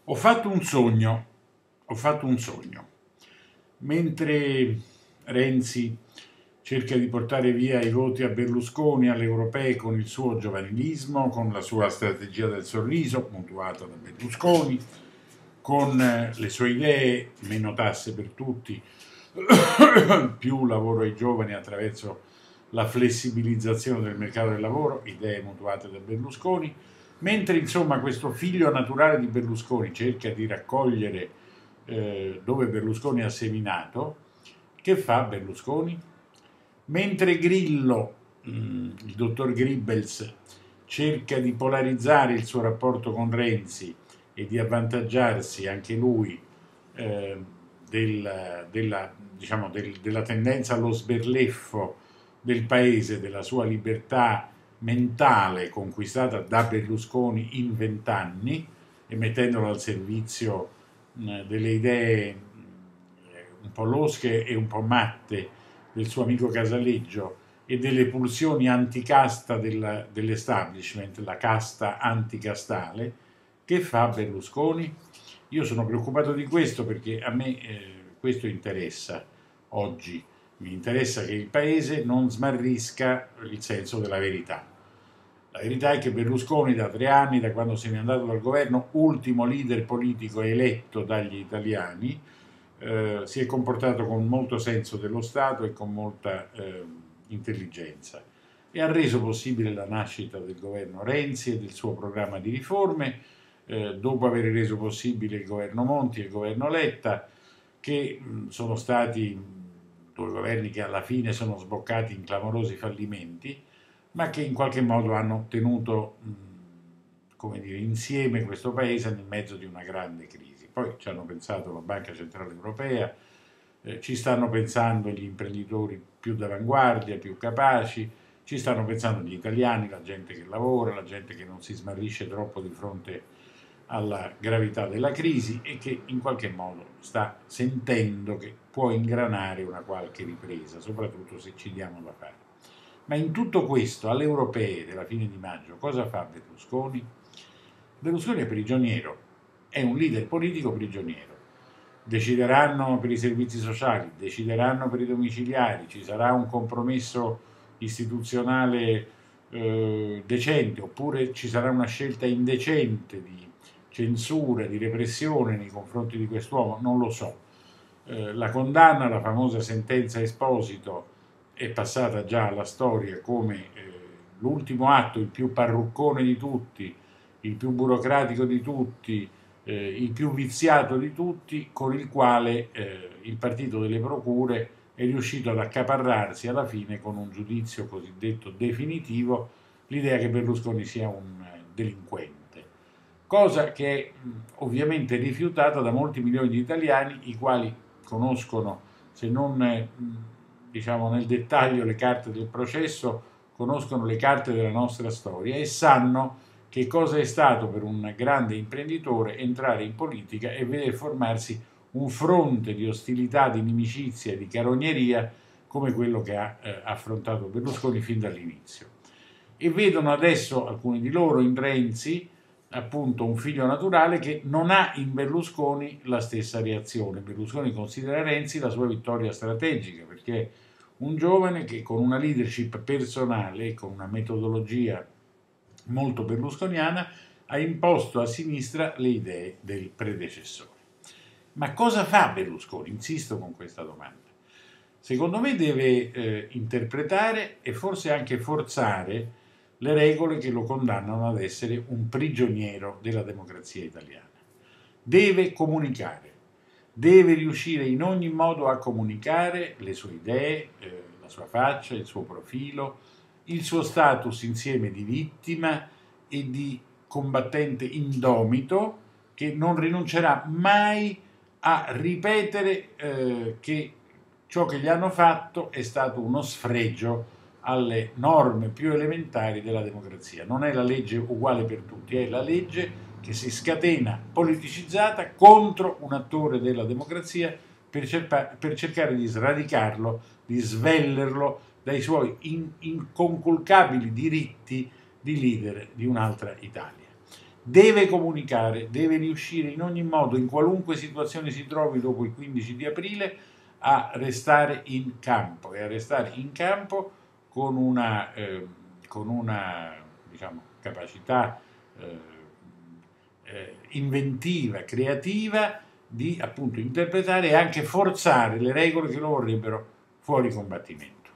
Ho fatto un sogno, ho fatto un sogno. Mentre Renzi cerca di portare via i voti a Berlusconi alle europee con il suo giovanilismo, con la sua strategia del sorriso, mutuata da Berlusconi, con le sue idee, meno tasse per tutti, più lavoro ai giovani attraverso la flessibilizzazione del mercato del lavoro, idee mutuate da Berlusconi, mentre insomma questo figlio naturale di Berlusconi cerca di raccogliere dove Berlusconi ha seminato, che fa Berlusconi? Mentre Grillo, il dottor Gribbels, cerca di polarizzare il suo rapporto con Renzi e di avvantaggiarsi anche lui eh, della tendenza allo sberleffo del paese, della sua libertà mentale conquistata da Berlusconi in 20 anni e mettendolo al servizio delle idee un po' losche e un po' matte del suo amico Casaleggio e delle pulsioni anticasta dell'establishment, la casta anticastale, che fa Berlusconi? Io sono preoccupato di questo perché a me questo interessa oggi. Mi interessa che il Paese non smarrisca il senso della verità. La verità è che Berlusconi da 3 anni, da quando se n'è andato dal governo, ultimo leader politico eletto dagli italiani, si è comportato con molto senso dello Stato e con molta intelligenza e ha reso possibile la nascita del governo Renzi e del suo programma di riforme, dopo aver reso possibile il governo Monti e il governo Letta, che sono stati due governi che alla fine sono sboccati in clamorosi fallimenti, ma che in qualche modo hanno tenuto come dire, insieme questo paese nel mezzo di una grande crisi. Poi ci hanno pensato la Banca Centrale Europea, ci stanno pensando gli imprenditori più d'avanguardia, più capaci, ci stanno pensando gli italiani, la gente che lavora, la gente che non si smarrisce troppo di fronte alla gravità della crisi e che in qualche modo sta sentendo che può ingranare una qualche ripresa, soprattutto se ci diamo da fare. Ma in tutto questo, alle europee della fine di maggio, cosa fa Berlusconi? Berlusconi è prigioniero, è un leader politico prigioniero. Decideranno per i servizi sociali, decideranno per i domiciliari, ci sarà un compromesso istituzionale decente, oppure ci sarà una scelta indecente di censura, di repressione nei confronti di quest'uomo, non lo so. La condanna, la famosa sentenza Esposito, è passata già alla storia come l'ultimo atto, il più parruccone di tutti, il più burocratico di tutti, il più viziato di tutti, con il quale il partito delle procure è riuscito ad accaparrarsi alla fine con un giudizio cosiddetto definitivo l'idea che Berlusconi sia un delinquente, cosa che è ovviamente rifiutata da molti milioni di italiani i quali conoscono, se non diciamo nel dettaglio le carte del processo, conoscono le carte della nostra storia e sanno che cosa è stato per un grande imprenditore entrare in politica e vedere formarsi un fronte di ostilità, di inimicizia e di carogneria come quello che ha affrontato Berlusconi fin dall'inizio. E vedono adesso alcuni di loro in Renzi appunto un figlio naturale che non ha in Berlusconi la stessa reazione. Berlusconi considera Renzi la sua vittoria strategica perché è un giovane che con una leadership personale e con una metodologia molto berlusconiana ha imposto a sinistra le idee del predecessore. Ma cosa fa Berlusconi? Insisto con questa domanda. Secondo me deve interpretare e forse anche forzare le regole che lo condannano ad essere un prigioniero della democrazia italiana. Deve comunicare, deve riuscire in ogni modo a comunicare le sue idee, la sua faccia, il suo profilo, il suo status insieme di vittima e di combattente indomito che non rinuncerà mai a ripetere che ciò che gli hanno fatto è stato uno sfregio alle norme più elementari della democrazia. Non è la legge uguale per tutti, è la legge che si scatena politicizzata contro un attore della democrazia per cercare di sradicarlo, di svellerlo dai suoi inconculcabili diritti di leader di un'altra Italia. deve comunicare, deve riuscire in ogni modo, in qualunque situazione si trovi dopo il 15 di aprile, a restare in campo e a restare in campo con una diciamo, capacità inventiva, creativa di appunto interpretare e anche forzare le regole che lo vorrebbero fuori combattimento.